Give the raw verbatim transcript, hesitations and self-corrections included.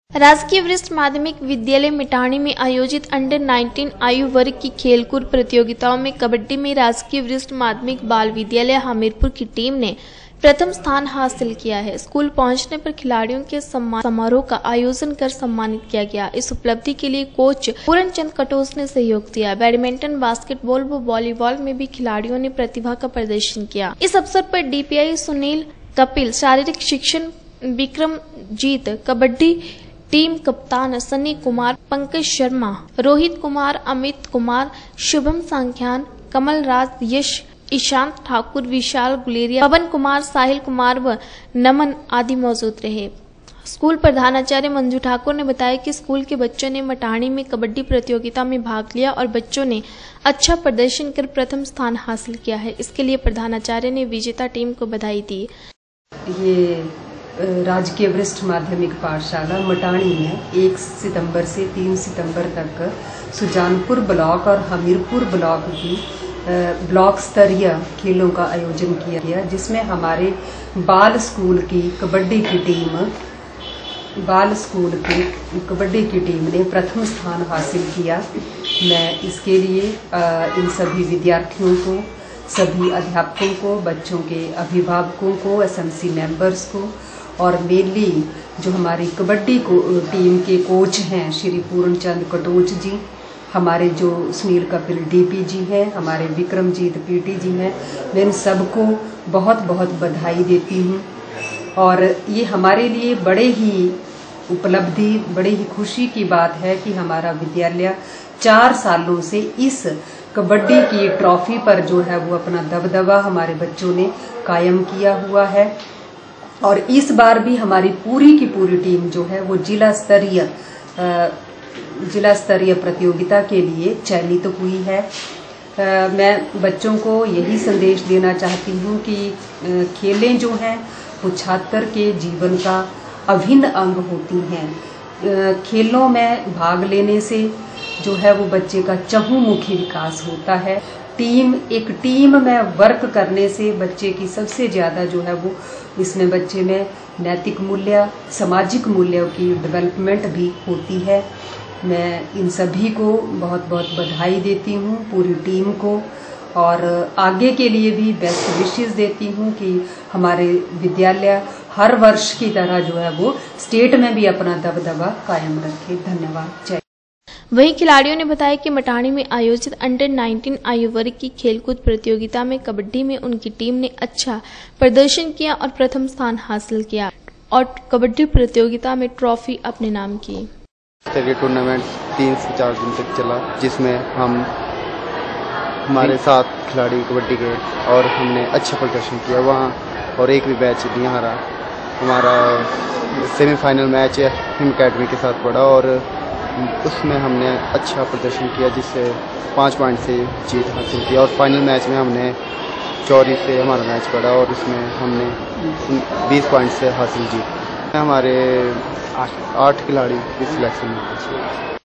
राजकीय वरिष्ठ माध्यमिक विद्यालय मिटानी में आयोजित अंडर नाइनटीन आयु वर्ग की खेलकूद प्रतियोगिताओं में कबड्डी में राजकीय वरिष्ठ माध्यमिक बाल विद्यालय हमीरपुर की टीम ने प्रथम स्थान हासिल किया है। स्कूल पहुंचने पर खिलाड़ियों के सम्मान समारोह का आयोजन कर सम्मानित किया गया। इस उपलब्धि के लिए कोच पूरन चंद कटोच ने सहयोग दिया। बैडमिंटन, बास्केटबॉल व वॉलीबॉल में भी खिलाड़ियों ने प्रतिभा का प्रदर्शन किया। इस अवसर पर डीपीआई सुनील, कपिल, शारीरिक शिक्षण विक्रमजीत, कबड्डी टीम कप्तान सनी कुमार, पंकज शर्मा, रोहित कुमार, अमित कुमार, शुभम सांख्यान, कमल राज, यश, ईशांत ठाकुर, विशाल गुलेरिया, पवन कुमार, साहिल कुमार व नमन आदि मौजूद रहे। स्कूल प्रधानाचार्य मंजू ठाकुर ने बताया कि स्कूल के बच्चों ने मटानी में कबड्डी प्रतियोगिता में भाग लिया और बच्चों ने अच्छा प्रदर्शन कर प्रथम स्थान हासिल किया है। इसके लिए प्रधानाचार्य ने विजेता टीम को बधाई दी। ये राजकीय वरिष्ठ माध्यमिक पाठशाला मटानी में एक सितंबर से तीन सितंबर तक सुजानपुर ब्लॉक और हमीरपुर ब्लॉक की ब्लॉक स्तरीय खेलों का आयोजन किया गया, जिसमें हमारे बाल स्कूल की कबड्डी की टीम बाल स्कूल की कबड्डी की टीम ने प्रथम स्थान हासिल किया। मैं इसके लिए इन सभी विद्यार्थियों को, सभी अध्यापकों को, बच्चों के अभिभावकों को, एसएमसी मेंबर्स को और मेनली जो हमारी कबड्डी को टीम के कोच हैं श्री पूरन चंद कटोच जी, हमारे जो सुनील, कपिल डीपी जी हैं, हमारे विक्रमजीत पीटी जी हैं, मैं इन सबको बहुत बहुत बधाई देती हूँ। और ये हमारे लिए बड़े ही उपलब्धि, बड़े ही खुशी की बात है कि हमारा विद्यालय चार सालों से इस कबड्डी की ट्रॉफी पर जो है वो अपना दबदबा हमारे बच्चों ने कायम किया हुआ है। और इस बार भी हमारी पूरी की पूरी टीम जो है वो जिला स्तरीय जिला स्तरीय प्रतियोगिता के लिए चयनित तो हुई है। आ, मैं बच्चों को यही संदेश देना चाहती हूँ कि आ, खेलें जो हैं वो छात्र के जीवन का अभिन्न अंग होती हैं। आ, खेलों में भाग लेने से जो है वो बच्चे का चहुमुखी विकास होता है। टीम एक टीम में वर्क करने से बच्चे की सबसे ज़्यादा जो है वो इसमें बच्चे में नैतिक मूल्य, सामाजिक मूल्यों की डेवलपमेंट भी होती है। मैं इन सभी को बहुत बहुत बधाई देती हूँ, पूरी टीम को, और आगे के लिए भी बेस्ट विशेस देती हूँ कि हमारे विद्यालय हर वर्ष की तरह जो है वो स्टेट में भी अपना दबदबा कायम रखे। धन्यवाद। जय। वहीं खिलाड़ियों ने बताया कि मटानी में आयोजित अंडर नाइनटीन आयु वर्ग की खेलकूद प्रतियोगिता में कबड्डी में उनकी टीम ने अच्छा प्रदर्शन किया और प्रथम स्थान हासिल किया और कबड्डी प्रतियोगिता में ट्रॉफी अपने नाम की। स्तरीय टूर्नामेंट तीन से चार दिन तक चला, जिसमें हम हमारे सात खिलाड़ी कबड्डी के और हमने अच्छा प्रदर्शन किया वहाँ, और एक भी मैच नहीं हारा। हमारा सेमीफाइनल मैच हिम अकेडमी के साथ पड़ा और उसमें हमने अच्छा प्रदर्शन किया, जिससे पाँच पॉइंट से जीत हासिल की। और फाइनल मैच में हमने चौरी से हमारा मैच पड़ा और उसमें हमने बीस पॉइंट से हासिल जीत। हमारे आठ आठ खिलाड़ी इस सिलेक्शन में।